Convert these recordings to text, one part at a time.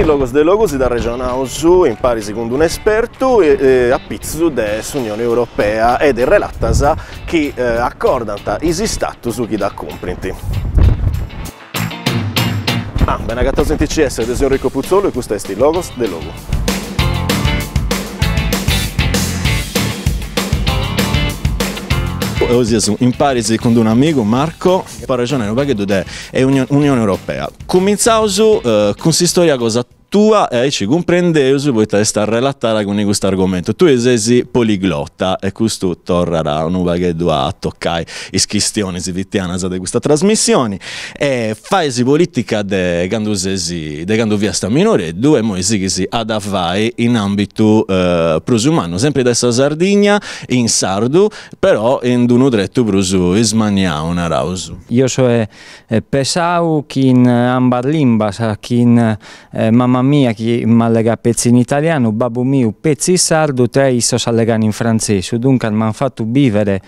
In Logos de Logos da regione su impari secondo un esperto a pizzo dell'Unione Europea ed è relattas che accordano i status chi da comprinti. Bene, gattato in TCS del signor Enrico Puzzolo e questo è il Logos de Logo. Usiamo impari secondo un amico Marco per ragione è Unione Europea. Cominciamo con storia cosa tua e ci comprendeus poi sta relatare con questo argomento. Tu sei poliglotta e questo tornerà un vaghetto a toccare le questioni vittiane di questa trasmissione e fai politica de quando via sta minore e poi si ad fare in ambito prosumano sempre da Sardegna in sardo però in uno dretto prosu ismania una rausu. Io so pesau kin ambar limbas kin mamma mia che mi allega pezzi in italiano, babbo mio pezzi in sardo, tre isso allegano in francese, dunque mi hanno fatto vivere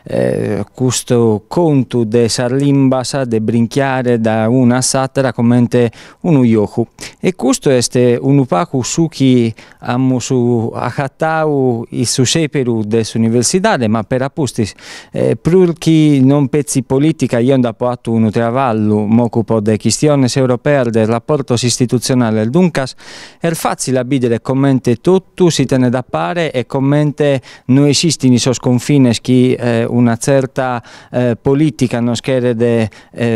questo conto de sarlimbasa, de brinchiare da una satira come uno yoku. E questo è un paco su chi amo su accattau il su seperu dell'università, ma per apposti per chi non pezzi politica io ho fatto un travallo mi occupo de questioni europee del rapporto istituzionale dunque è facile a vedere come tutto si tiene da pare e come non esistono i sconfini che una certa politica non scherze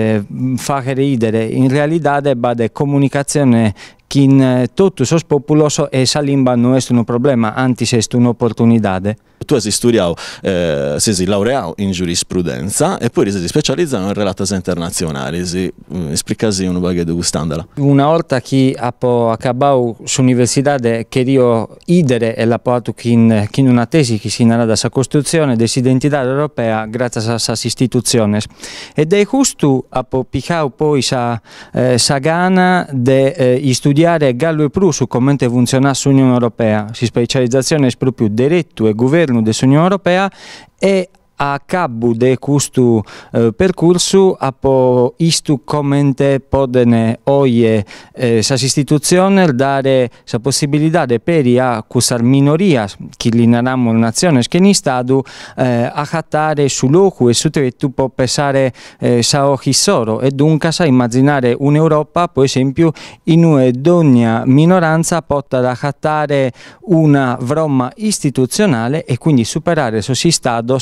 fare ridere in realtà va di comunicazione che in tutto il popolo e sa lingua non è un problema, anzi è un'opportunità. Tu hai studiato, sei laureato in giurisprudenza e poi sei specializzato in relazioni internazionali. Spiegasi un po' di quest'andola. Una volta che ho acabato l'università, quería idere e l'ho fatto in una tesi che si narra della costruzione dell'identità europea grazie a queste istituzioni. Ed è giusto ho piccato poi la gana di studiare gallo e pru su come funziona l'Unione Europea. Si specializzazione è proprio diretto e governo dell'Unione Europea e a capo di questo percorso ho visto come possono oggi queste istituzioni dare la possibilità per queste minorie che li narramo la nazione che in Stato a cattare sul luogo e su tutto può pensare sa occhi solo e dunque sa immaginare un'Europa per esempio in cui ogni minoranza possa accattare una vroma istituzionale e quindi superare il suo stato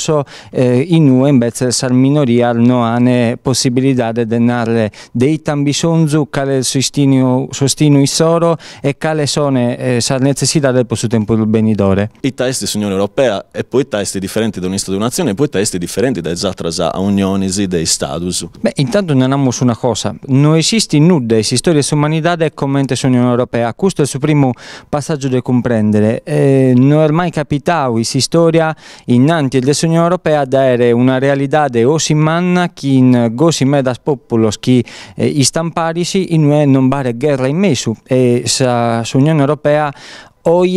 in cui invece la minoria non ha possibilità di dare dei bisogni, quale sostegno in solo e quale sono le necessità del suo tempo del benidore. I testi dell'Unione Europea e poi testi differenti da un'Istituto-nazione e poi testi differenti da altre unioni dei status. Beh, intanto non abbiamo una cosa, non esiste nulla in storia dell'umanità come l'Unione Europea, questo è il suo primo passaggio da comprendere. Non è mai capitato in storia innanzi dell'Unione Europea dare una realtà di Osimanna che in gosi medas populos che istamparisi in non bare guerra in mezzo e l'Unione Europea oggi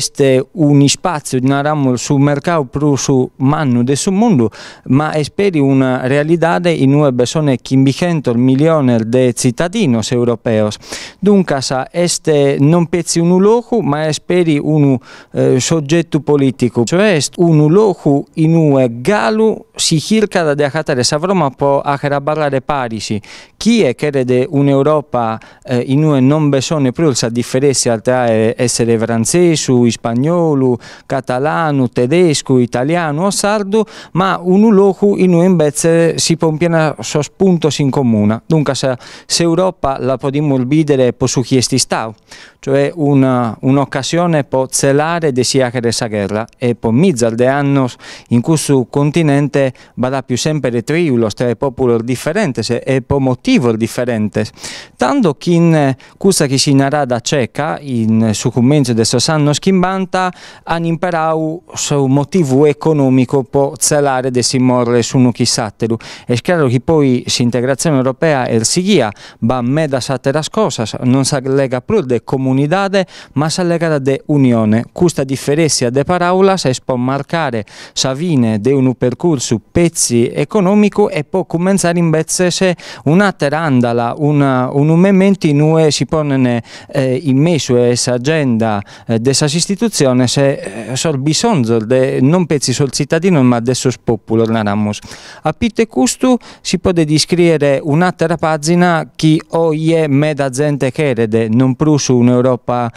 è un spazio sul mercato più manno del mondo, ma è per una realtà in cui bisogna 500 milioni di cittadini europei. Dunque, è non pezzi un luogo, ma è per un soggetto politico, cioè un luogo in cui Gallo si cerca di accattare sa Roma può parlare Parisi. Chi è che crede un'Europa in cui non bisogna più la differenza tra essere francese, spagnolo, catalano, tedesco, italiano o sardo, ma un luogo in cui invece si pompiano spunti in comune. Dunque, se l'Europa la possiamo vedere su chi è stato, cioè un'occasione per celare di sia che questa guerra e per mizzar di anni in questo continente va più sempre triulo tra popoli differenti e per motivi differenti. Tanto che in questa che si narra da ceca in su commento adesso sanno schimbanta, hanno imparato su motivo economico può zelare de si morre su un chissatteru. È chiaro che poi l'integrazione europea è il siglia, va meda satteras cosas, non si allega più de comunidade, ma si allega de unione. Questa differenza de paraulas es può marcare sa fine de un percorso pezzi economico e può cominciare invece se un'altra andala, un momento in cui si pone in mezzo a questa agenda dessa istituzione se sol bisogno de non pezzi sul cittadino ma de sos popolo naramos. A pitte questo si può descrivere un'altra pagina che oggi è meda gente che erede, non più su un'Europa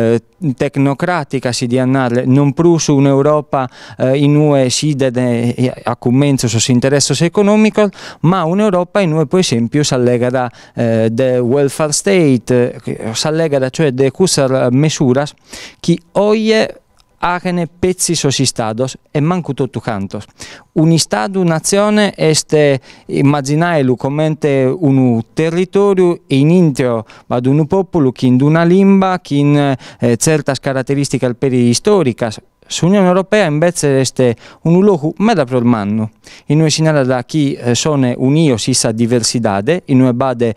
tecnocratica si di andare, non più su un'Europa in cui si deve a commenzo su interessi economici, ma un'Europa in cui per esempio si allega del welfare state, si allega cioè di queste misure che oggi hanno pezzi sui stados e manco tutto canto. Un stato, nazione, è immaginarlo come un territorio in intero ad un popolo che in una lingua, che in certe caratteristiche storiche. L'Unione Europea invece è un luogo meda per l'anno, in cui si narra che sono uniti questa diversità, in cui bade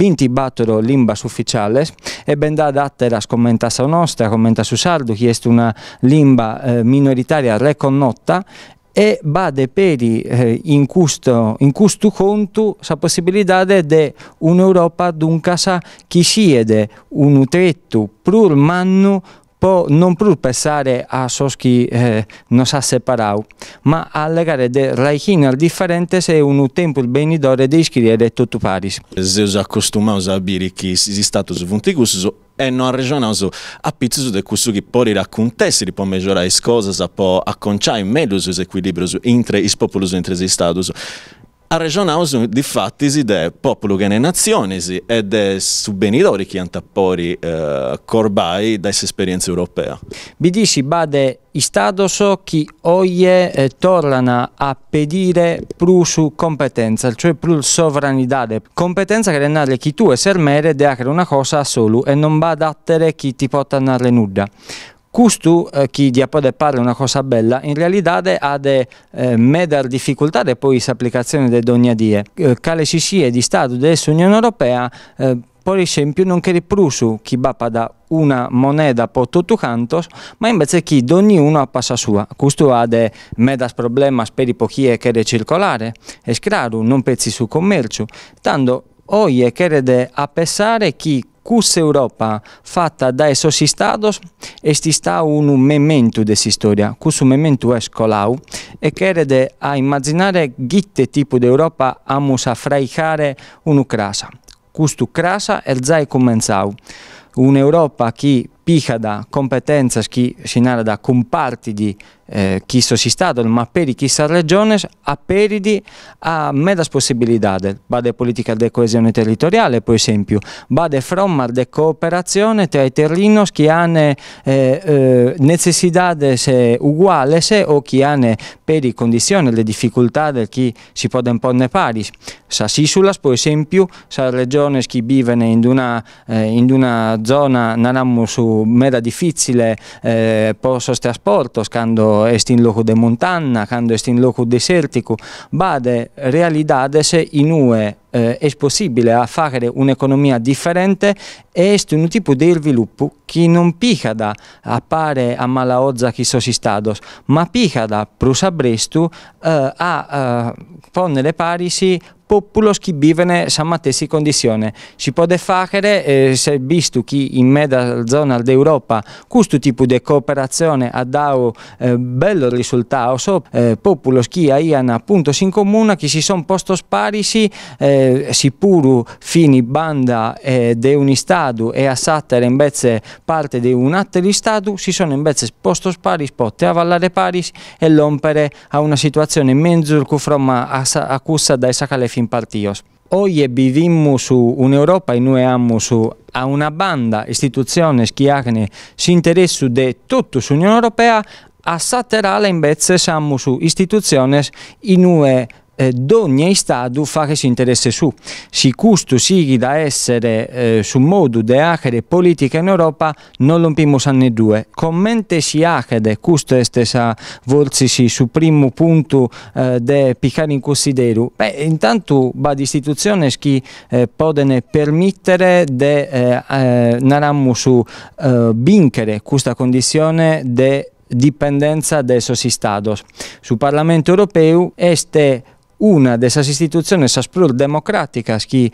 24 lingue ufficiali e ben da altre come la nostra, come il sardo, che è una lingua minoritaria riconosciuta, e bade peri in questo conto la possibilità di un'Europa dunque che siede un tretto per l'anno non più pensare a ciò che non si è separato, ma a legare delle raichine differenti se un tempo il benidore di scrivere tutto Paris. Se si accostumano a dire che si stato su funtigus e non ragionano a pizzo di questo che può raccontare, si può migliorare le cose, può acconciare meglio gli equilibri tra i popoli e tra gli stati. A regione di fatti de popolo che ne nazioni e de subvenidori che hanno tappori corbai da esperienza europea. Vi dici bade i stados che oggi tornano a pedire più su competenza, cioè più sovranità, competenza che renale che tu essere mere di avere una cosa solo e non va ad attere chi ti può tornare nuda. Questo, chi di apode parla una cosa bella, in realtà ha meda difficoltà e poi l'applicazione di ogni dia. Cale si sia di Stato dell'Unione Europea, per esempio, non chiede più chi va da una moneta per tutto canto, ma invece chi ognuno ha passa sua. Questo ha dei meda problemi per i pochi che è circolare, è chiaro, non pezzi su commercio. Tanto oggi chiede a pensare chi questa Europa fatta dai suoi stati è un memento della storia, questo memento è scolau e chiede a immaginare che tipo di Europa amo a fraicare un'ucrasa. Questo crasa è già cominciato, un'Europa che pica da competenze che si narra da comparti di chi sono stati, ma per chi sono regioni, a peridi a medas possibilità. Bade politica di coesione territoriale, per esempio, bade formar di cooperazione tra i territori che hanno necessità uguali o che hanno per i condizioni, le difficoltà del chi si può imporre pari. Sa Sisulas, per esempio, sa regioni che vivono in una zona, naramo su mera difficile per il trasporto, quando è in luogo di montagna, quando è in luogo desertico, bade realidades in cui è possibile a fare un'economia differente e è un tipo di sviluppo che non pica da appare a malaozza chi sono stati, ma pica da prosabrestu a ponere parisi popolo che vivono in questa stessa condizione. Si può fare, visto che in mezza zona d'Europa questo tipo di cooperazione ha dato bello risultato, popolo che hanno appunto in comune, che si sono posti parisi, sicuro fini banda di un Stato e a sattere invece parte di un altro Stato, si sono invece posti parisi, poter avallare parisi e l'ompere a una situazione mezzo che from accusa dai sacale fin partios. Oggi viviamo su un'Europa in cui abbiamo a una banda istituzioni che hanno si interesse di tutta l'Unione Europea, a Satterale invece siamo su istituzioni in cui ogni Stato fa che si interessa su. Se questo sigui da essere su modo di agire politica in Europa, non lo impiamo a due. Commente si agire, questo è volzisi su primo punto da piccare in considero. Intanto va di istituzioni che possono permettere di naramo su vincere questa condizione di dipendenza dai suoi Stati. Sul Parlamento europeo este una delle istituzioni democratica che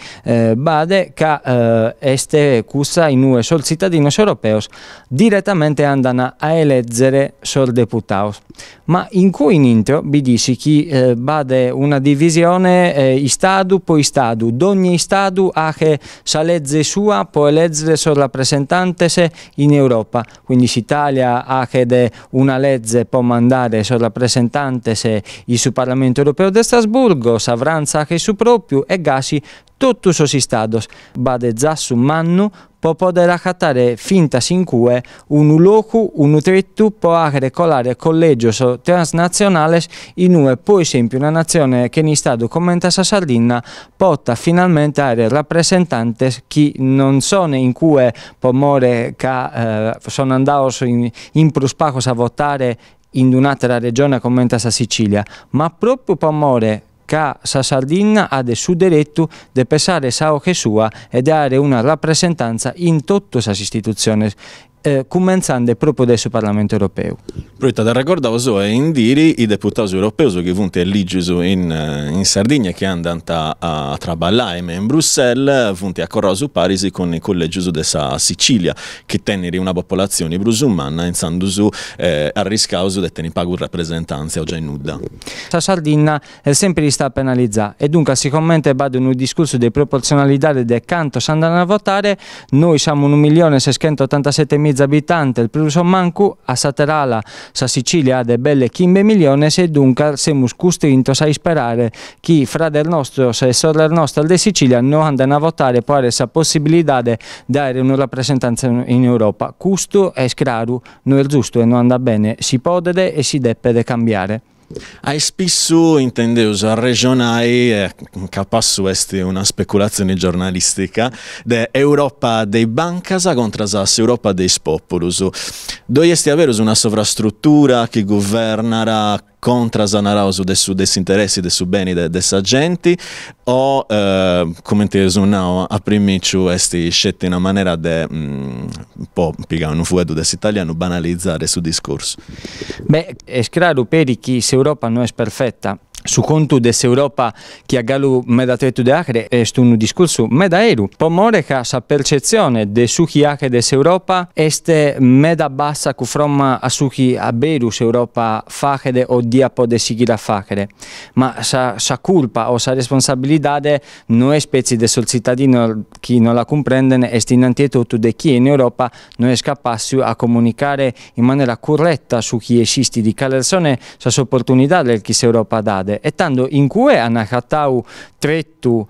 bade che este cussa in UE sol cittadini europei direttamente andano a eleggere sol deputati. Ma in cui in intro vi dici che bade una divisione Stato poi Stato, ogni Stato ha che sa legge sua può eleggere sol rappresentante in Europa, quindi l'Italia ha che una legge può mandare sol rappresentante in su Parlamento europeo di Strasburgo, Savranza che su proprio e Gasi tutto sosi Stados bade già su mannu può poter accattare finta sin cue un loco, un tretto può agere colare collegio transnazionale in UE, per esempio una nazione che in Stato come la Sardegna possa finalmente avere rappresentanti che non sono in cue può more che sono andati in prospacos a votare in un'altra regione come la Sicilia, ma proprio per amore che la Sardegna ha il suo diritto di pensare che sua e dare una rappresentanza in tutte le istituzioni, cominciando proprio dal Parlamento europeo. Proita da ricordavo in diri i deputati europei che vanno eleggere in Sardegna che andano a traballare in Bruxelles, vanno a correre su Parisi con i collegi della Sicilia che tenere una popolazione brusumana iniziando a riscauso di tenere pago rappresentanza o già in nuda. La Sardegna è sempre stata penalizzata e dunque sicuramente va un discorso di proporzionalità di quanto si andano a votare. Noi siamo 1.687.000 abitanti, il più manco a Saterala, sa Sicilia ha de belle 15 milioni e dunque siamo costretti a sperare che fra del nostro e sorelle nostre di Sicilia non andano a votare per avere la possibilità di dare una rappresentanza in Europa. Questo è chiaro, non è giusto e non anda bene, si può e si deve cambiare. Hai spesso intendeus regionali, capasso essere una speculazione giornalistica, de Europa dei bancas contro l'Europa dei popolus. Dovresti avere una sovrastruttura che governerà contro zanaraus dei interessi dei beni dessa gente o come te sonao a primicio esti scelti in una maniera de un po' piegare un fuedo dell'italiano banalizzare su discorso. Beh, è chiaro per chi l'Europa non è perfetta. Su conto dell'Europa che a Galu meda tretto de acre è un discorso meda eru. Pomore che sa percezione de su chi acre dell'Europa este meda bassa cu fromma a su chi a beru s'Europa facere o dia pode seguire a facere. Ma sa colpa o sa responsabilità non è specie de sol cittadino chi non la comprende, est innanzitutto de chi in Europa non è capace a comunicare in maniera corretta su chi esiste di calersone sa opportunità del chi s'Europa dà. E tanto in cui hanno accattato tretto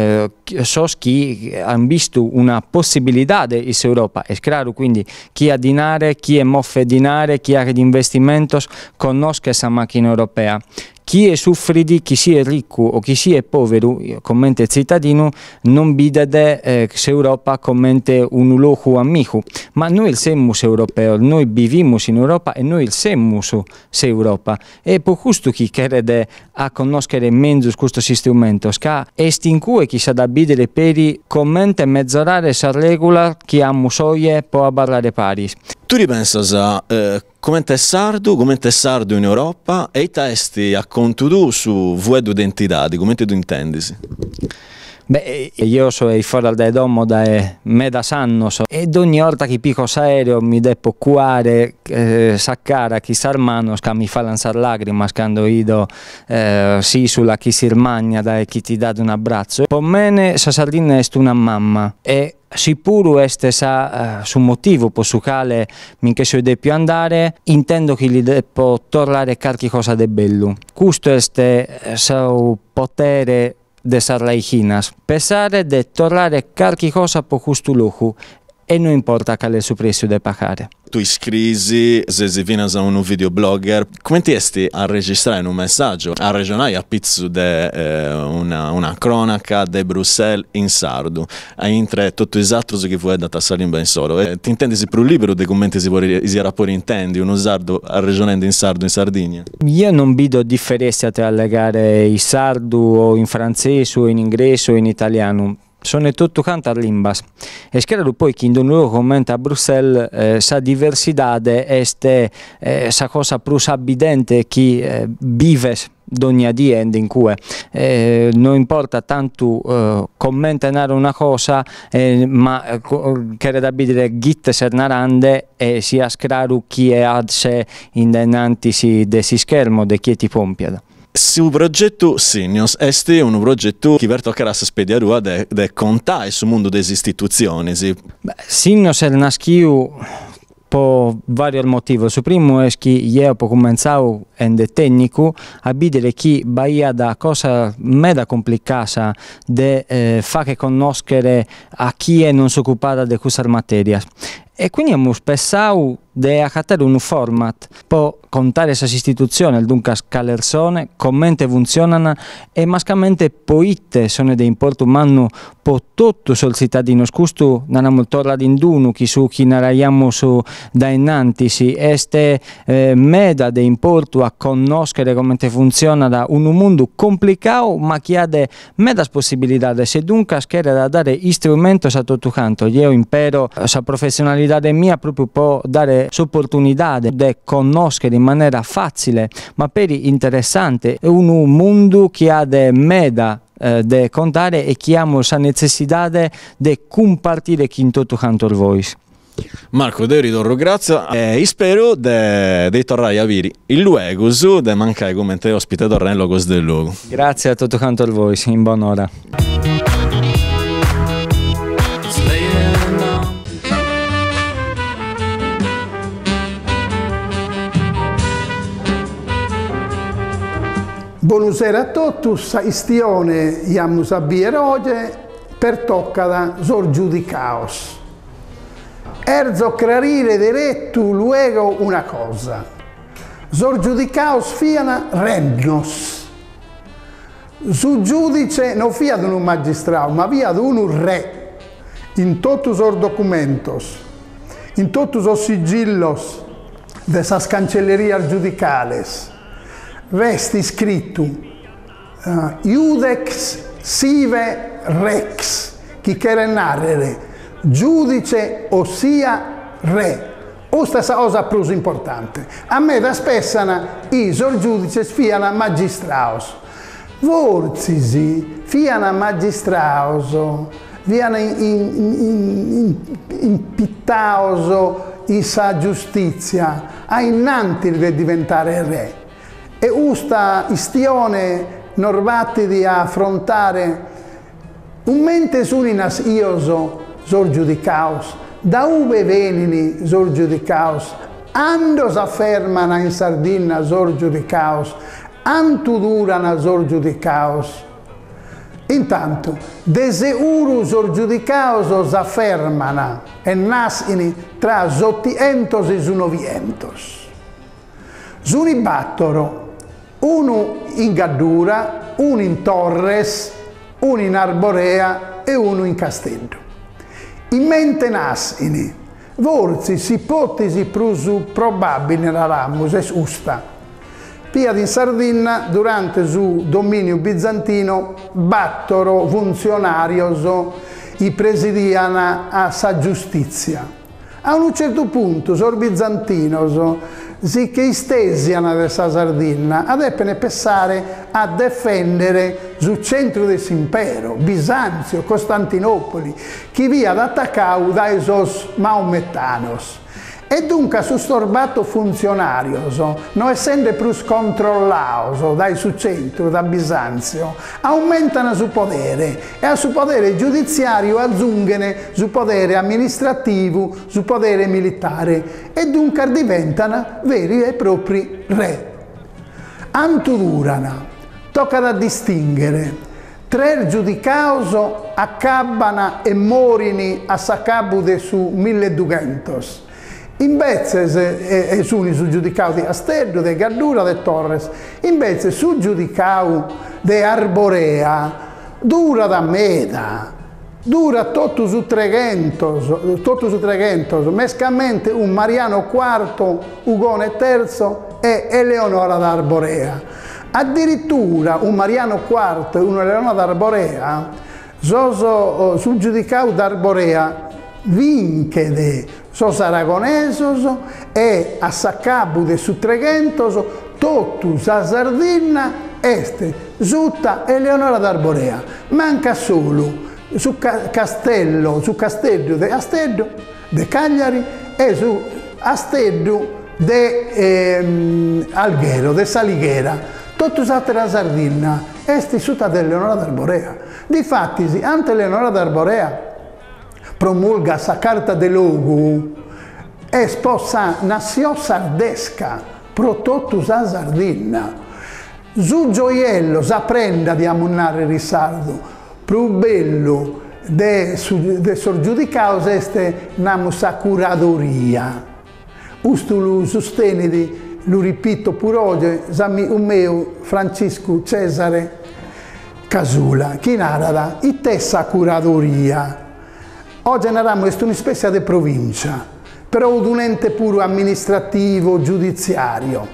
che hanno visto una possibilità in Europa. È chiaro quindi chi ha dinare, chi è moffe dinare, chi ha di investimenti conosce questa macchina europea. Chi è soffridi, chi si è ricco o chi si è povero, come cittadino, non vede l'Europa come un luogo amico. Ma noi siamo europei, noi viviamo in Europa e noi siamo l'Europa. E per questo chi crede a conoscere meglio questo strumento, che è in cui chi sa da bidere per come mezzorare la regola che a musoie può parlare pari. Tu ripensas a come è sardo in Europa e i testi a conto tu su vuedo identità, come tu intendisi? Beh, io sono fuori dal domo da meda anni ed ogni volta che picco aereo mi devo cuare, saccare chi sarmano che mi fa lanciare lacrime quando vedo sì sulla chi si irmagna da chi ti dà un abbraccio. Per me la Sardegna è una mamma e sicuro este su motivo per su quale minché se devo andare intendo che gli devo tornare qualche cosa di bello. Questo è il potere de sarlaichinas. Pensare di tornare qualche cosa per questo luogo e non importa quale il prezzo da pagare. Tu iscrisi, se si fino a un videoblogger, come ti esti a registrare un messaggio? A regionale a pizzo una cronaca di Bruxelles in sardo, a intre tutto esatto che fu data a salire ben solo. Ti intendi se per un libro dei commenti si era pure intendi, uno sardo a regionale in sardo in Sardegna? Io non vedo differenza tra legare in sardo o in francese o in inglese o in italiano. Sono tutto canto a limbas. E scherzo poi che in un loro commento a Bruxelles sa diversità è sa cosa più evidente che vive ogni giorno in cui non importa tanto commentare una cosa ma che da dire gitte ser narande e sia scraru chi è ad se innanzi desi schermo de chi ti pompiada. Su progetto Sinios è un progetto che toccherà a spediarua de contare sul mondo delle istituzioni. Sinios è nasciuto per vari motivi. Il primo è che io ho cominciato in tecnico a vedere che Bahia da cosa meda complicata di fare conoscere a chi non si occupa di questa materia. E quindi abbiamo pensato di accattare un format per contare questa istituzione, dunque scalersone, come funzionano e mascamente poitte sono di importo umano per tutto sul cittadino. Questo non abbiamo tornato in duno, che su chi narraiamo su da innanti, este meda di importo a conoscere come funziona da un mondo complicato ma che ha meda possibilità, se dunque schera da dare strumenti a tutto canto. Io impero questa professionalità mia proprio per dare l'opportunità di conoscere in maniera facile ma per interessante un mondo che ha meda da contare e che ha la necessità di compartire in tutto canto il voice. Marco, devo ridurre grazie e spero di tornare a viri il luogo su di mancare come te ospite tornello cos del luogo. Grazie a tutto canto il voice, in buon'ora. Buonasera a tutti, istione iamo sapere oggi per tocca da sor giudicaos. Erzo clarire diretto luego una cosa. Sor giudicaos fiana regnos. Su giudice non fia di un magistrato, ma via di un re. In tutti i documentos, in tutti i sigillos de esas cancellerías giudicales. Resti scritto iudex sive rex, chi chiede narrare, giudice ossia re. Questa è la cosa più importante. A me da spessana i sor giudices fiana magistraos. Vorzisi fiana magistraos, viana impittaos isa giustizia, a innanti di diventare re. E questa istione norvati di affrontare un mente suninas ioso sor giudicaus, da uve venini sor giudicaus, andos affermana in Sardegna sor giudicaus, antu durana sor giudicaus. Intanto, deseuru sor giudicaus affermana e nasini tra 800 e 900. Sunibattoro uno in Gaddura, uno in Torres, uno in Arborea e uno in Castello. In mente nascini, vorzi ipotesi più probabili nell'Aramus è usta. Pia in Sardegna, durante il dominio bizantino, battoro funzionarios i presidiana a sa giustizia. A un certo punto, sor bizantinos, si che istesiano da Sardegna, adeppene pensare a difendere sul centro dell'impero, Bisanzio, Costantinopoli, che via ad attaccare dai sos maometanos. E dunque su storbato funzionarios, non essendo più scontrollato dai su centro, da Bisanzio, aumentano su potere e a su potere giudiziario aggiungono su potere amministrativo, su potere militare e dunque diventano veri e propri re. Antu durana, tocca da distinguere 3 giudicaus accabbano e morini a Sacabude su 1200. Invece sono su giudicau di Asteddu, di Gaddura, di Torres. Invece su giudicau di Arborea dura da meda, dura tutto su 300, mescamente un Mariano IV, Ugone III e Eleonora d'Arborea. Addirittura un Mariano IV e una Eleonora d'Arborea, sul giudicau d'Arborea vinchede sos aragonesos e a Sacabude su 300 totus a Sardegna este sutta Eleonora d'Arborea. Manca solo su Castello de Asteddu de Cagliari e su Asteddu de Alghero, de Salighera. Totus altri a Sardegna este sutta de Eleonora d'Arborea. Difatti, ante Eleonora d'Arborea promulga sa carta de logu e sposa nazione sardesca pro totus a Sardegna. Su gioiello s'apprenda di ammunnare risardo, più bello de sorgiudicaus este namus sa curadoria. Ustu lu sostenidi, lu ripito pure oggi, un mio Francisco Cesare Casula, chi narra, itte sa curadoria. Oggi narramo è una specie di provincia, però un ente puro amministrativo, giudiziario.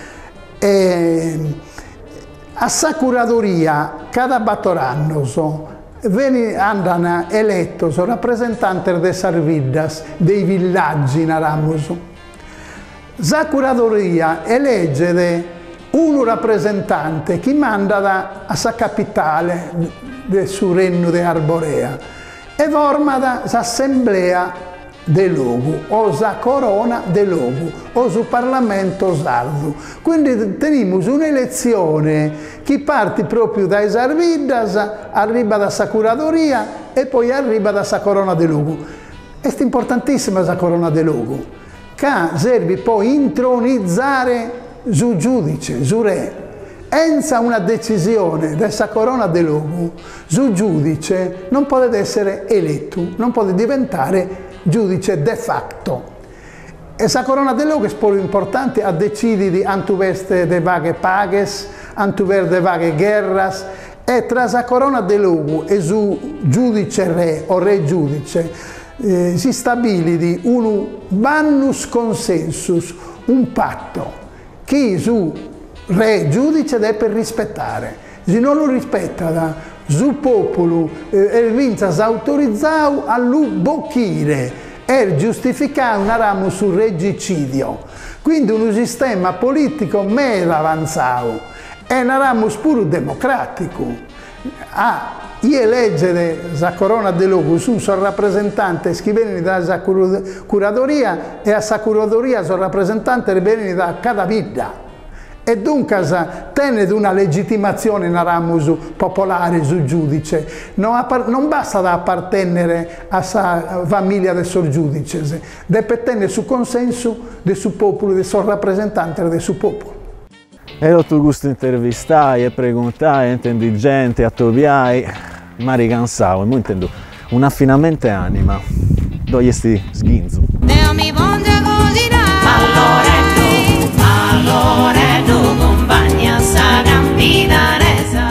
A sa curadoria, cada 4 anni, andano eletto rappresentanti delle sarviddas, dei villaggi, narramo. Sa curadoria elegge un rappresentante che manda a sa capitale del suo regno di Arborea e forma l'assemblea de logu o la corona de logu o su Parlamento sardo. Quindi teniamo un'elezione che parte proprio dai sarviddas, arriva da sa curadoria e poi arriva da sa corona de logu. È importantissima la corona de logu, che serve poi intronizzare su giudice, su re. Senza una decisione della corona de logu, su giudice non può essere eletto, non può diventare giudice de facto. E la corona de logu è molto importante a decidere di antuveste de vaghe paghes, antuver de vaghe guerras, e tra la corona de logu e su giudice re o re giudice si stabilisce un bannus consensus, un patto, che su re giudice deve rispettare. Se non lo rispetta, il popolo vince autorizzato a lo bocchire e giustificare una ramo sul regicidio. Quindi un sistema politico meno avanzato e una ramo pure democratico. Eleggere la corona de logu su sono rappresentante che viene dalla curadoria e a sa curadoria sono rappresentante che viene da cada vita. E dunque tiene una legittimazione popolare sul giudice, non basta da appartenere alla famiglia del suo giudice, deve tenere su consenso del suo popolo, del suo rappresentante del suo popolo. E ho tu gusto intervistai e preguntai, intendi gente, attoviai, ma ricansavo, e intendo un affinamento anima, dove sti sghinzo. Allora tu compagna sa campidanesa.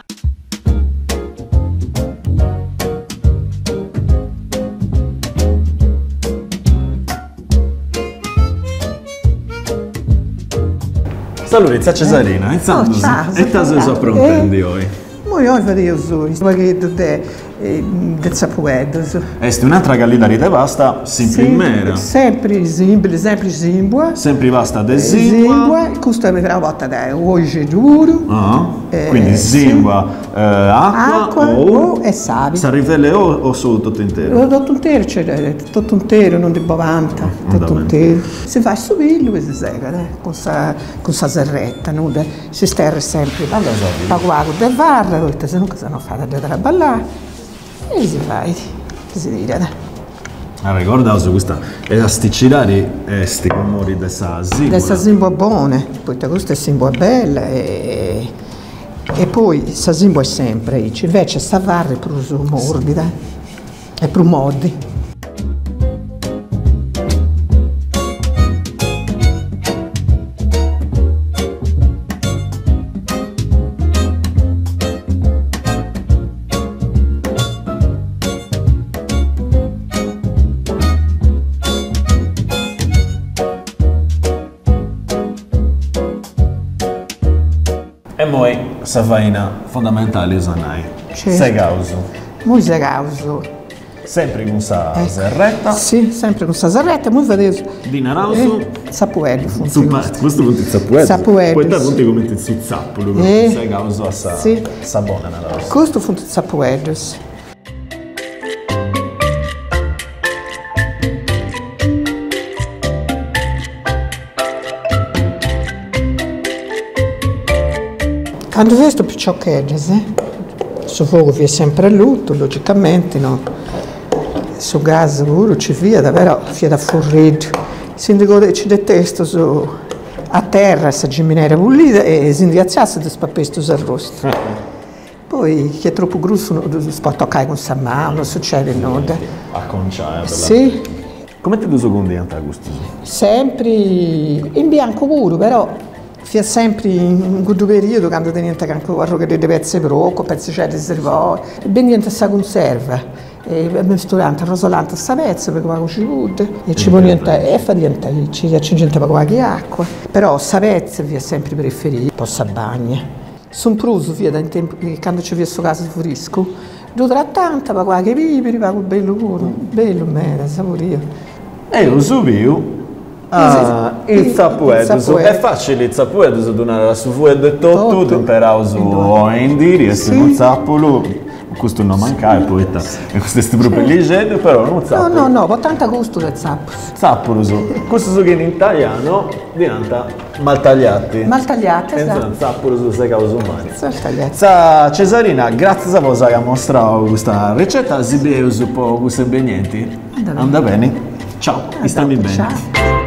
Salve, Cesarina, ciao, e cosa so prontendi oggi? Io vedo un spaghetto del sapuedo. È un'altra qualità di pasta, sempre sempre zimbua. Sempre pasta de zimbua. Costa per una volta da oggi duro. Quindi zimbua, acqua e sale. Sarrifelle o solo tutto intero? Tutto intero, non di bovanta, tutto intero. Si fa subito e si sega, con sa serretta, si sterra sempre. Paguago del varra, se non si fanno fare da traballare. E si fa, si dice. Ricorda questa elasticità sti comori della zimbua. Dessa zimbua buona, poi questa è zimbua bella e E poi sa simbo è sempre, invece sta varre è più morbida e più modi. E poi questa faina fondamentale usanai. Certo. Segauso. Muy segauso. Sempre con sa serretta. Sì, sempre con sta serretta, muy vedete. Di narauso. Sapuello funziona. Questo punti zappuello. Sapuello, Poi da sì. punti come su zappolo. Segauso a sa Sì. buona narauso. Questo funziona sapuello. Quando vesto più ciocchegge, su fuoco vi è sempre a lutto, logicamente, no? Su gas pure ci via, davvero via da forreggio. Si ci detesto su a terra, se giminera pulita e si indiazzasse di spapesto arrosto. Poi chi è troppo grosso non si può toccare con sa mano, non succede nulla. A conciare. Sì, Come ti uso con dianta gusto? sempre in bianco puro, però fia sempre in questo periodo quando teniente ancora che deve essere poco, pezzi c'è riservato, e ben niente sa conserva. E misturante, rosolante sta pezza perché va ci vuole e ci può niente, e fa niente, ci aggiunge qualche acqua. Però sta pezza via sempre preferita, poi sa bagna. Sono pruso via da tempo, quando ci via sto caso furisco, dura tanta, ma qualche vivere, va bello puro, bello mera, saporio. E io subio. Il zappuedo. È facile il zappuedo, donare la su fuoco e tutto, temperauso o indiri, e se non zappolo, questo non manca, e poi e questo è proprio leggero, però non zappolo. No, ho tanta gusto del zappo. Zappolo, questo che in italiano diventa maltagliati. Maltagliate, esatto. Zappolo sei cause umane. Maltagliate. Cesarina, grazie a voi che ha mostrato questa ricetta, si beve un po' questi ingredienti. Anda bene. Ciao, stammi bene. Ciao.